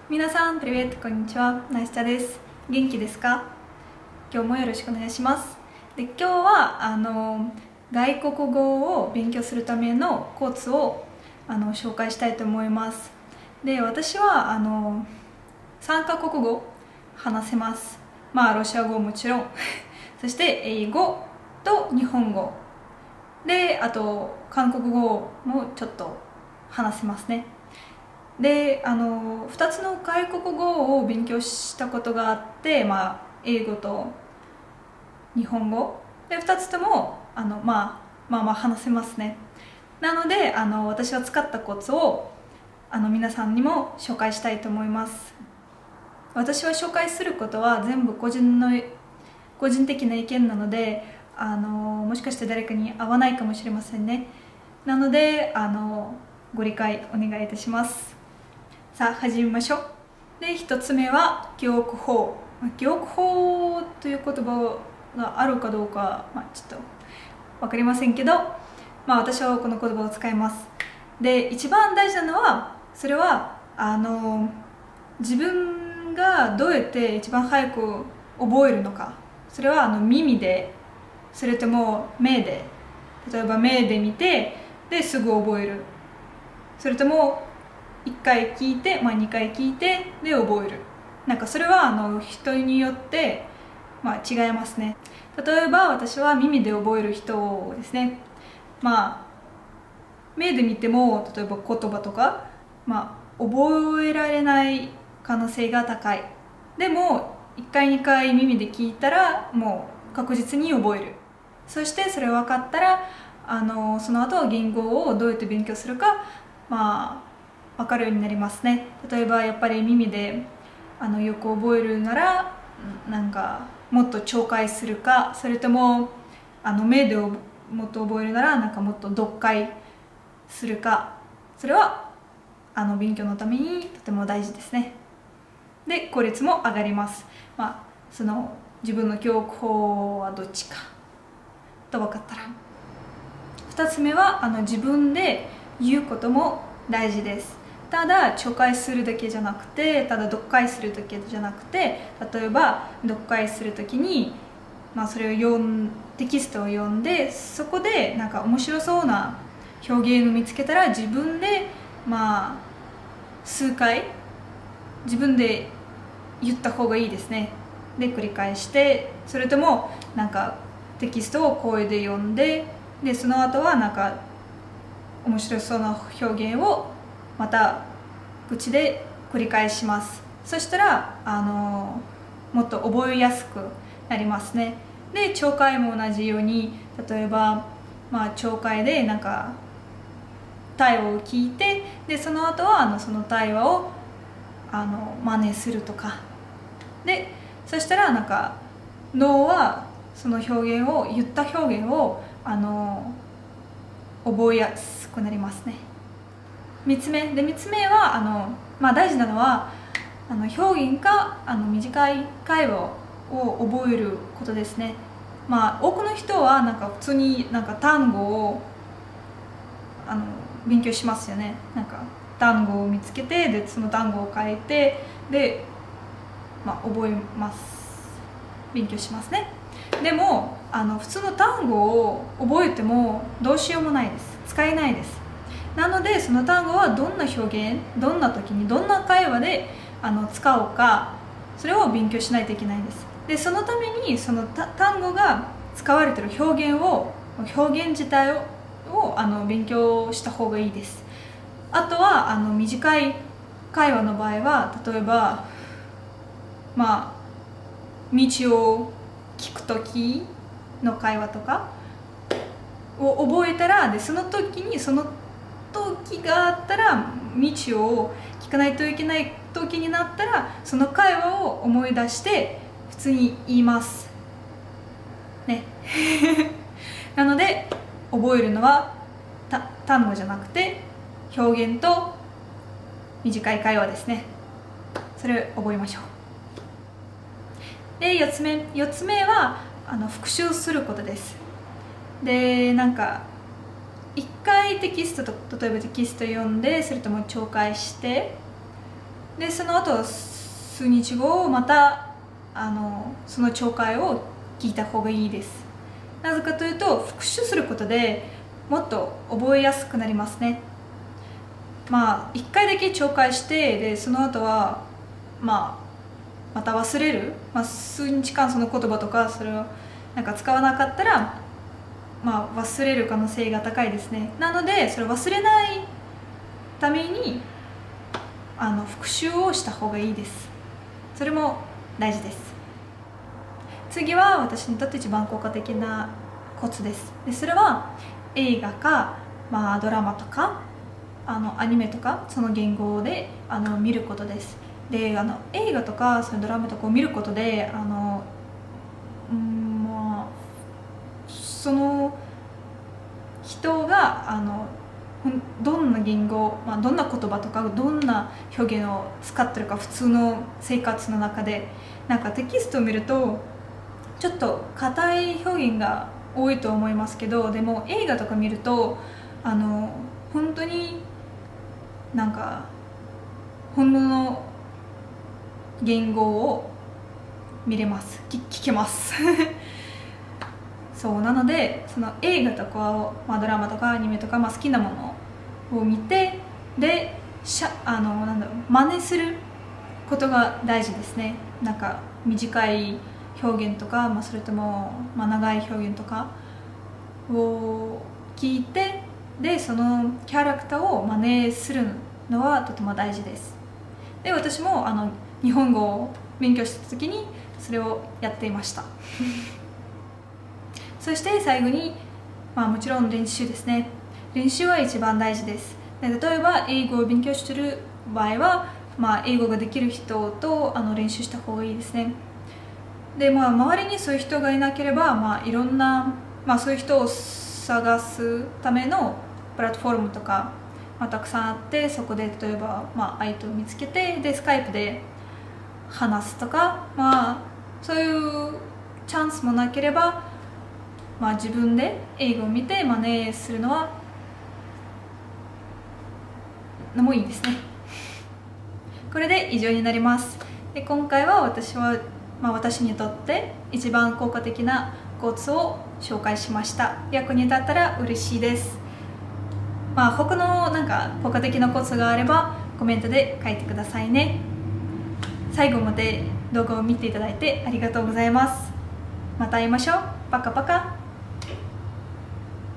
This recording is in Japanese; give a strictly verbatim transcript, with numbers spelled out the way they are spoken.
皆さん、プリベット、こんにちは。ナイスチャです。元気ですか？今日もよろしくお願いします。で、今日はあの外国語を勉強するためのコツをあの紹介したいと思います。で、私はあのさんカ国語話せます。まあ、ロシア語もちろん。そして英語と日本語。で、あと韓国語もちょっと話せますね。であのふたつの外国語を勉強したことがあって、まあ、英語と日本語でふたつともあの、まあ、まあまあ話せますね。なのであの私は使ったコツをあの皆さんにも紹介したいと思います。私は紹介することは全部個人の個人的な意見なのであのもしかして誰かに合わないかもしれませんね。なのであのご理解お願いいたします。さあ始めましょう。で、一つ目は記憶法。記憶法という言葉があるかどうか、まあ、ちょっと分かりませんけど、まあ、私はこの言葉を使います。で、一番大事なのはそれはあの自分がどうやって一番早く覚えるのか。それはあの耳で、それとも目で。例えば目で見てですぐ覚える。それともいっかい聞いて、まあ、にかい聞いてで覚える。なんかそれはあの人によって、まあ、違いますね。例えば私は耳で覚える人ですね。まあ目で見ても例えば言葉とか、まあ、覚えられない可能性が高い。でもいっかいにかい耳で聞いたらもう確実に覚える。そしてそれ分かったらあのその後は言語をどうやって勉強するか、まあ分かるようになりますね。例えばやっぱり耳であのよく覚えるならなんかもっと聴解するか、それともあの目でもっと覚えるならなんかもっと読解するか、それはあの勉強のためにとても大事ですね。で、効率も上がります。まあ、その自分の記憶法はどっちかと分かったら。ふたつめはあの自分で言うことも大事です。ただ聴解するだけじゃなくて、ただ読解するだけじゃなくて、例えば読解するときに、まあ、それを読んテキストを読んで、そこでなんか面白そうな表現を見つけたら自分で、まあ、数回自分で言った方がいいですね。で繰り返して、それともなんかテキストを声で読んで、でその後はなんか面白そうな表現をまた口で繰り返します。そしたらあのもっと覚えやすくなりますね。で聴解も同じように、例えば、まあ、聴解でなんか対話を聞いて、でその後はあのその対話をあの真似するとかで、そしたらなんか脳はその表現を言った表現をあの覚えやすくなりますね。みっつめでみっつめはあの、まあ、大事なのはあの表現かあの短い会話を覚えることですね。まあ、多くの人はなんか普通になんか単語をあの勉強しますよね。なんか単語を見つけて、でその単語を書いて、で、まあ、覚えます。勉強しますね。でもあの普通の単語を覚えてもどうしようもないです。使えないです。なのでその単語はどんな表現、どんな時にどんな会話であの使おうか、それを勉強しないといけないんです。でそのためにその単語が使われている表現を表現自体ををあの勉強した方がいいです。あとはあの短い会話の場合は、例えばまあ道を聞く時の会話とかを覚えたら、でその時にその時があったら道を聞かないといけない時になったらその会話を思い出して普通に言いますね。なので覚えるのは単語じゃなくて表現と短い会話ですね。それを覚えましょう。でよっつめよっつめはあの復習することです。でなんかいっかいテキストと例えばテキスト読んで、それとも聴解して、 でその後数日後またあのその聴解を聞いた方がいいです。なぜかというと復習することでもっと覚えやすくなりますね。まあいっかいだけ聴解してでその後はまあまた忘れる、まあ、数日間その言葉とかそれをなんか使わなかったら、まあ、忘れる可能性が高いですね。なのでそれを忘れないためにあの復習をした方がいいです。それも大事です。次は私にとって一番効果的なコツです。でそれは映画か、まあ、ドラマとかあのアニメとかその言語であの見ることです。であの映画とかそのドラマとかを見ることであの、うんまあ、その人があのどんな言語、まあ、どんな言葉とかどんな表現を使ってるか普通の生活の中でなんかテキストを見るとちょっと硬い表現が多いと思いますけど、でも映画とか見るとあの本当になんか本物の言語を見れます、聞, 聞けますそうなのでその映画とかを、まあ、ドラマとかアニメとか、まあ、好きなものを見てでしゃあのなんだろう真似することが大事ですね。なんか短い表現とか、まあ、それとも、まあ、長い表現とかを聞いてでそのキャラクターを真似するのはとても大事です。で私もあの日本語を勉強した時にそれをやっていましたそして最後に、まあ、もちろん練習ですね。練習は一番大事です。で例えば英語を勉強している場合は、まあ、英語ができる人とあの練習した方がいいですね。で、まあ、周りにそういう人がいなければ、まあ、いろんな、まあ、そういう人を探すためのプラットフォームとか、まあ、たくさんあってそこで例えば、まあ、相手を見つけてでスカイプで話すとか、まあ、そういうチャンスもなければ、まあ、自分で英語を見て真似するのはのもいいですね。これで以上になります。で今回は私は、まあ、私にとって一番効果的なコツを紹介しました。役に立ったら嬉しいです。まあ、他のなんか効果的なコツがあればコメントで書いてくださいね。最後まで動画を見ていただいてありがとうございます。また会いましょう。パカパカ。